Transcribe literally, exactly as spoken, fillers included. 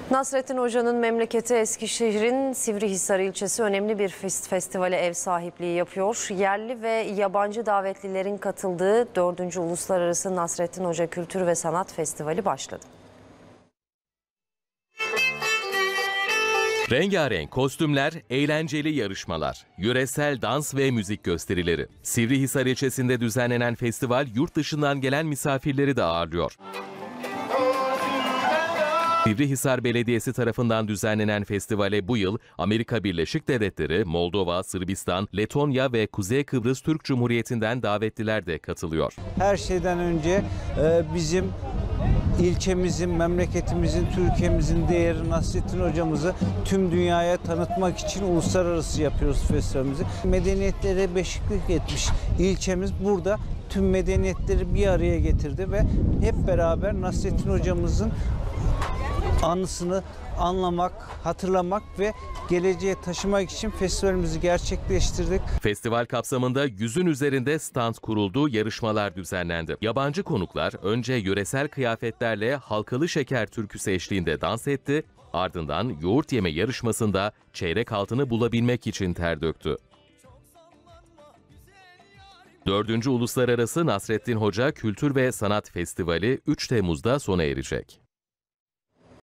Nasrettin Hoca'nın memleketi Eskişehir'in Sivrihisar ilçesi önemli bir festivale ev sahipliği yapıyor. Yerli ve yabancı davetlilerin katıldığı dördüncü Uluslararası Nasrettin Hoca Kültür ve Sanat Festivali başladı. Rengarenk kostümler, eğlenceli yarışmalar, yöresel dans ve müzik gösterileri. Sivrihisar ilçesinde düzenlenen festival yurt dışından gelen misafirleri de ağırlıyor. Sivrihisar Belediyesi tarafından düzenlenen festivale bu yıl Amerika Birleşik Devletleri, Moldova, Sırbistan, Letonya ve Kuzey Kıbrıs Türk Cumhuriyeti'nden davetliler de katılıyor. Her şeyden önce bizim ilçemizin, memleketimizin, Türkiye'mizin değeri Nasrettin Hocamızı tüm dünyaya tanıtmak için uluslararası yapıyoruz festivalimizi. Medeniyetlere beşiklik etmiş ilçemiz burada tüm medeniyetleri bir araya getirdi ve hep beraber Nasrettin Hocamızın anısını anlamak, hatırlamak ve geleceğe taşımak için festivalimizi gerçekleştirdik. Festival kapsamında yüzün üzerinde stand kuruldu, yarışmalar düzenlendi. Yabancı konuklar önce yöresel kıyafetlerle halkalı şeker türküsü eşliğinde dans etti, ardından yoğurt yeme yarışmasında çeyrek altını bulabilmek için ter döktü. dördüncü Uluslararası Nasrettin Hoca Kültür ve Sanat Festivali üç Temmuz'da sona erecek.